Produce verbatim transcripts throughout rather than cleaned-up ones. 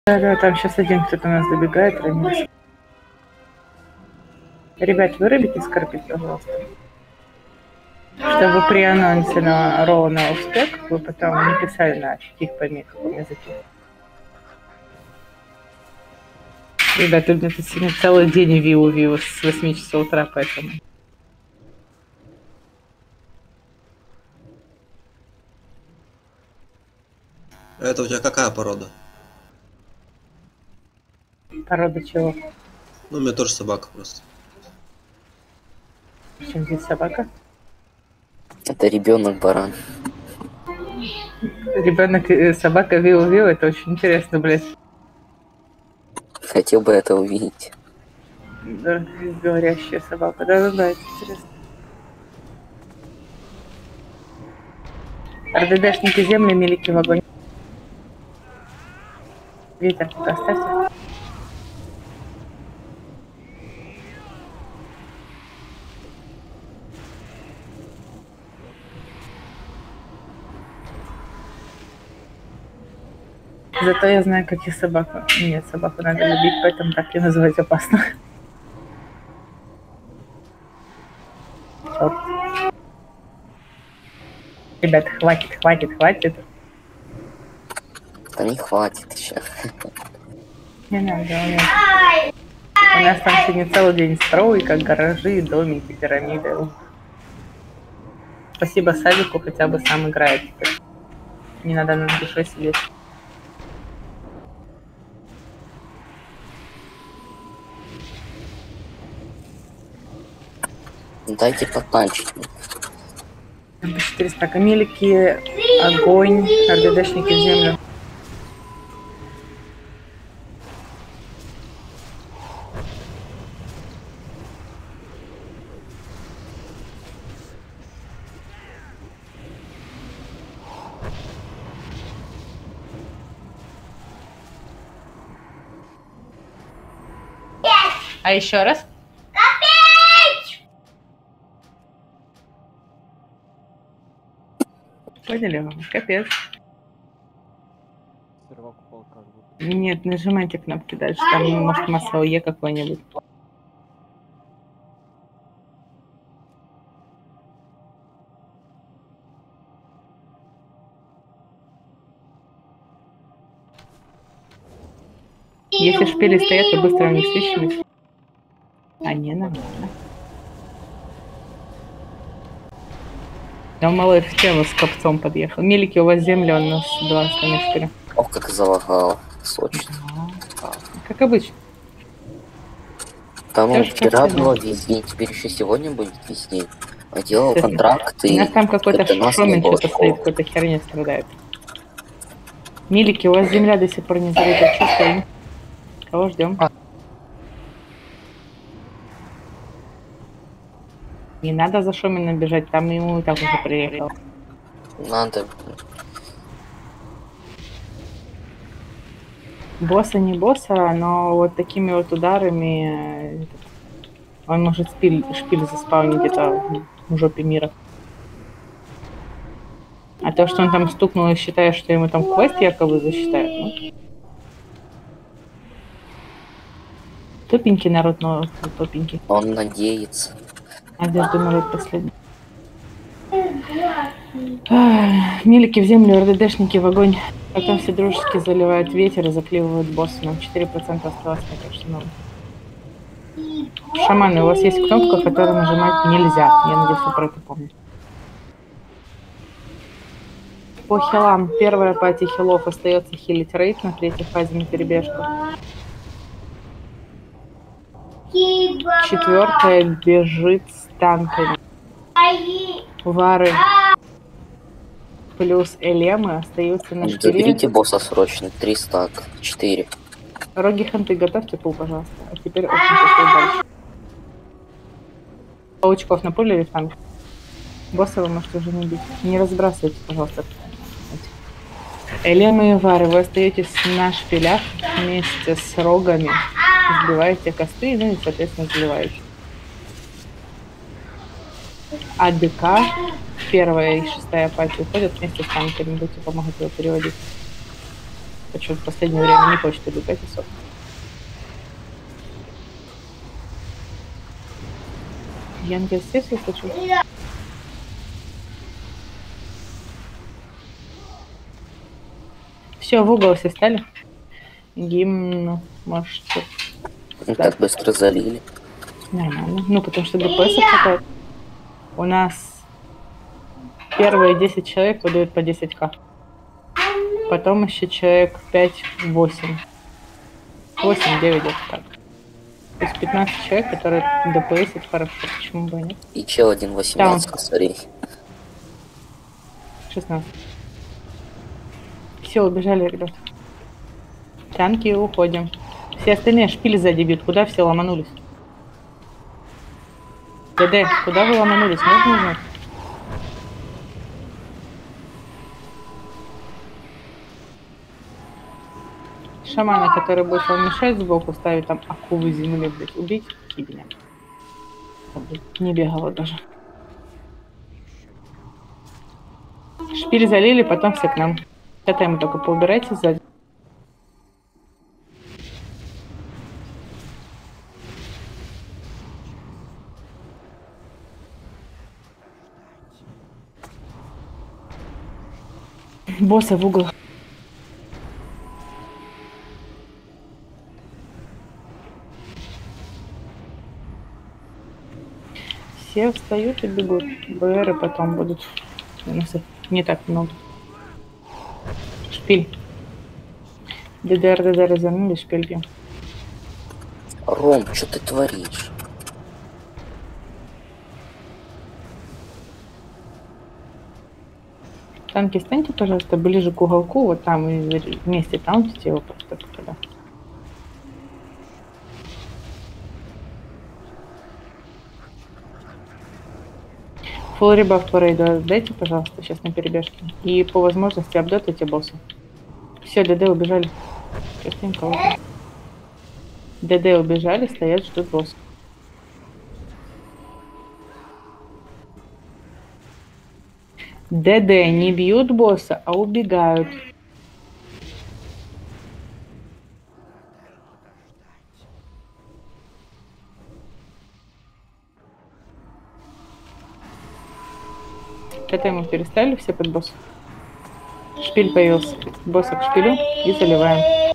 Да, да, там сейчас один кто-то у нас добегает, раньше. Ребят, вырубите скорпит, пожалуйста. Чтобы при анонсе на ровно успех вы потом не писали на каких пойми каком языке. Ребят, у меня тут сегодня целый день виу-виу с восьми часов утра, поэтому... Это у тебя какая порода? Порода чего? Ну, у меня тоже собака просто. Чем здесь собака? Это ребенок баран. Ребенок и собака виу-виу, это очень интересно, блядь. Хотел бы это увидеть. Да, говорящая собака. Да-да-да, это интересно. РДДшники земли, мелики в огонь. Ветер, оставьте. Зато я знаю, каких собак. Нет, собаку надо любить, поэтому так и называть опасно. Вот. Ребят, хватит, хватит, хватит. Да не хватит еще. Не надо, у нас, у нас там сегодня целый день стройка, гаражи, домики, пирамиды. Спасибо Савику, хотя бы сам играет теперь. Не надо над душой сидеть. Дайте потанчить. четыре стака мелики, огонь, РДДшники в землю. А еще раз? Капец! Поняли? Капец. Нет, нажимайте кнопки дальше. Там может масло Е какой-нибудь. Если шпили стоят, то быстро не свищивались. А не, нормально. Да, малыш в тему с копцом подъехал. Мелики, у вас земля, у нас два станочка. Ох, как залагало. Сочно. А, как обычно. Там он вчера было весь день, теперь еще сегодня будет весь день. А делал контракт и... У нас там какой-то шумен что-то стоит, какой-то херня страдает. Милики, у вас земля до сих пор не залита. Что стоим? Кого ждем? Не надо за Шуминым бежать, там ему и так уже приехал. Надо. Босса не босса, но вот такими вот ударами он может шпиль, шпиль заспаунить где-то в жопе мира. А то, что он там стукнул и считает, что ему там квест якобы засчитают, ну. Тупенький народ, но тупенький. Он надеется. Надежда народ последний. Ах, милики в землю, РДДшники в огонь. Потом все дружески заливают ветер и заклеивают босса. Нам четыре процента осталось, так что ну. Шаманы, у вас есть кнопка, которую нажимать нельзя. Я надеюсь, вы про это помните. По хилам. Первая пати хилов остается хилить рейд на третьей фазе на перебежку. Четвертая бежит с танками. Вары плюс элемы остаются на шпиле. Заберите босса срочно. три стак. четыре. Роги ханты, готовьте пул, пожалуйста. А теперь очень пошли дальше. Паучков на поле или в танк? Босса вы можете уже не бить. Не разбрасывайте, пожалуйста. Элемы и вары, вы остаетесь на шпилях вместе с рогами. Сбиваете косты, ну и, соответственно, заливаете. АДК, первая и шестая пати уходят вместе с танками. Будете помогать его переводить. Почему-то в последнее время не хочет убегать особо. Янгель здесь, если что. Все, в угол все стали. Гимн, может, Ну, так быстро залили. нормально. Ну, потому что ДПС хватает. У нас первые десять человек выдают по десять ка. Потом еще человек пять-восемь. восемь-девять где-то так. То есть пятнадцать человек, которые ДПС, это хорошо. Почему бы и нет? И чел один восемнадцать косарей. шестнадцать. Все, убежали, ребят. Танки, уходим. Все остальные шпили сзади бьют. Куда все ломанулись? ДД, куда вы ломанулись? Можно узнать? Шамана, который будет вам мешать сбоку, ставить там акулы земли, блядь, убить кибеня. Не бегала даже. Шпиль залили, потом все к нам. Тотемы только поубирайте сзади. Босса в угол. Все встают и бегут. БРы потом будут. У нас их не так много. Шпиль. ДДР, ДДР развернули, шпиль бьем. Ром, что ты творишь? Танки, станьте, пожалуйста, ближе к уголку, вот там и вместе таунтите его просто туда. Фулл ребаф по рейду дайте, пожалуйста, сейчас на перебежке. И по возможности обдотайте босса. Все, ДД убежали. Частенько. ДД убежали, стоят, ждут босса. ДД не бьют босса, а убегают. Это мы перестали все под босс. Шпиль появился. Босса к шпилю и заливаем.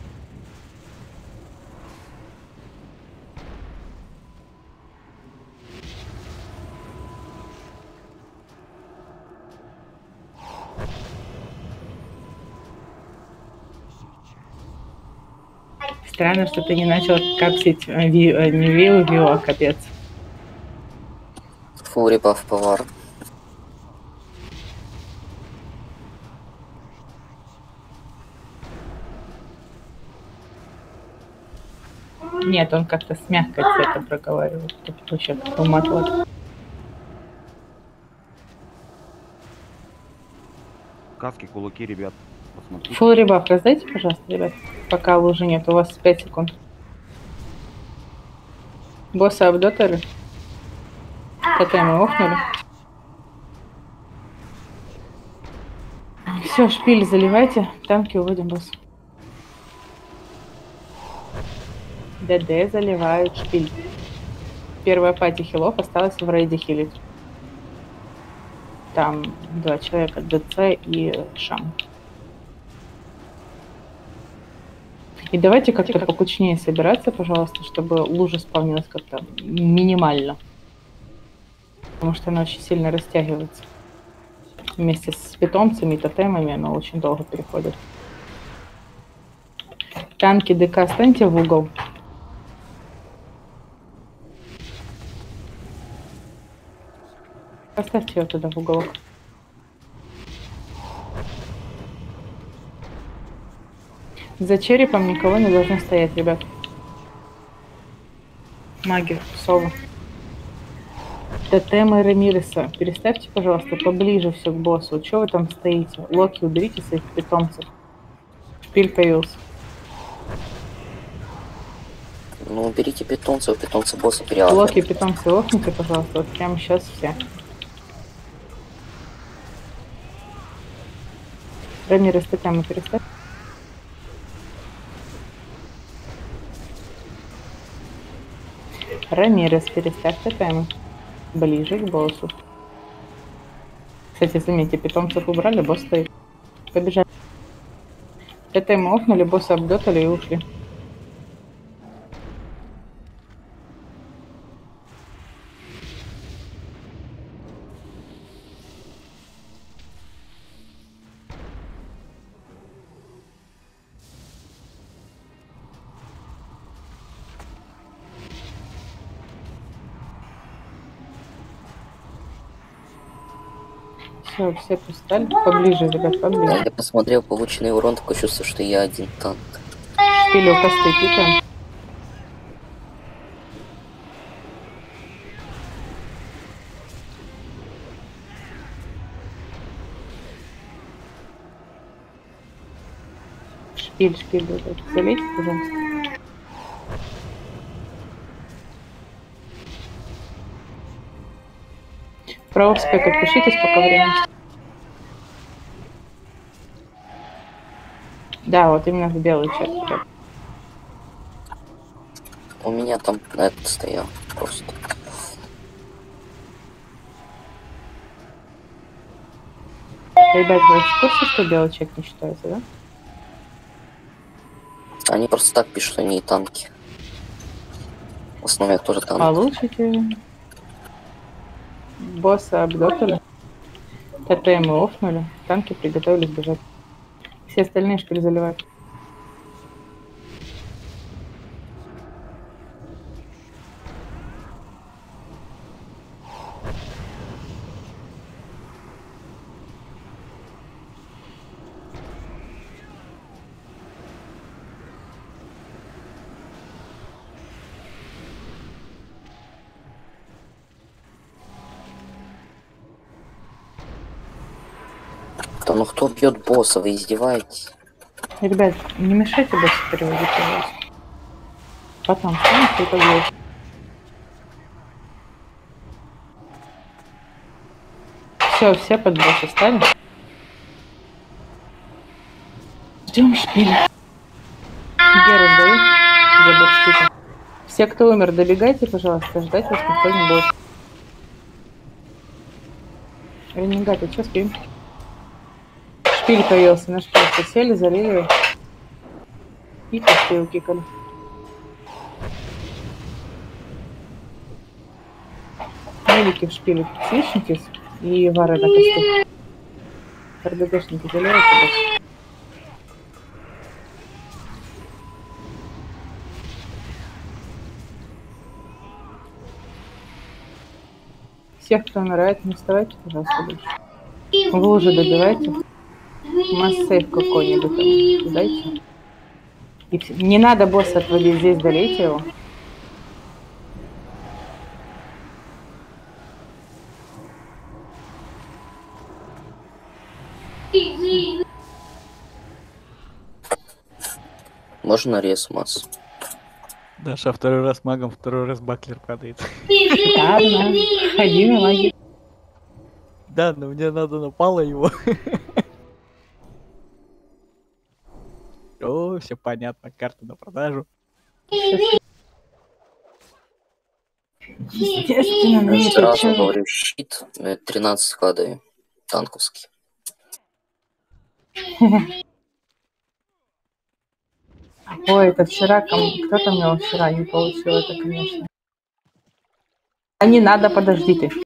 Странно, что ты не начал капсить э, ви, э, не вилу, вилу, а капец. Фулл ребаф повар. Нет, он как-то с мягкой цветом проговаривал. Тут вообще уматывает. Каски, кулаки, ребят. Посмотрите. Фулл ребаф раздайте, пожалуйста, ребят. Пока лужи нет, у вас пять секунд. Босса обдотеры. Тотемы охнули. Все, шпиль заливайте. Танки уводим босса. ДД заливают шпиль. Первая пати хилов осталась в рейде хилить. Там два человека, ДЦ и Шам. И давайте как-то покучнее собираться, пожалуйста, чтобы лужа спавнилась как-то минимально. Потому что она очень сильно растягивается. Вместе с питомцами и тотемами она очень долго переходит. Танки ДК станьте в угол. Поставьте ее туда в уголок. За черепом никого не должно стоять, ребят. Маги, совы. Тотемы Ремиреса. Переставьте, пожалуйста, поближе все к боссу. Чего вы там стоите? Локи, уберите своих питомцев. Шпиль появился. Ну, уберите питомцев, питомцы босса переалки. Локи, питомцы, лохните, пожалуйста. Вот прямо сейчас все. Ремирес, тотемы переставь. Рамирес, переставьте таймы ближе к боссу. Кстати, заметьте, питомцев убрали, босс стоит. Побежали. Это мы офнули, босса обдотали и ушли. Все, все пристали. Поближе, ребят, поближе. Я посмотрел полученный урон, такое чувство, что я один танк. Шпили у косты кикаем. Шпиль, шпиль, вот это. Залейте, пожалуйста. Право спек, отпишитесь пока время. Да, вот именно в белый чат. У меня там на это стоял просто. Ребят, вы в курсе, что белый чек не считается, да? Они просто так пишут, они и танки. В основном я тоже танк. Получите. Босса обдотали. ТТ мы офнули. Танки приготовились бежать. Все остальные шпиль заливают. Да ну кто бьет босса, вы издеваетесь? Ребят, не мешайте босса переводить, пожалуйста. Потом встанете и побьете. Все, все под босса стали. Ждем шпиля. Геру сдаю за бокстиком. Все, кто умер, добегайте, пожалуйста, ждать вас никто не будет. Ренегаты, что спим? Шпиль появился, на шпиль посели, залили его. И косты укикали. Мелики в шпиле свечники и вары на косты. РДГшники заливаются дальше. Всех, кто умирает, не вставайте, пожалуйста, больше. Вы уже добиваете. Масс-сейф какой-нибудь там дайте. И все. Не надо босса отводить здесь, долейте его. Можно рез масс? Даша второй раз магом, второй раз баклер падает. Ладно, ходи на маги. Да, но мне надо напало его. О, все понятно, карта на продажу. Естественно, на Я это сразу чё? говорю, щит э, тринадцать кладываю, танковский. Ой, это вчера, кому... кто-то мне вчера не получил это, конечно. А не надо, подождите.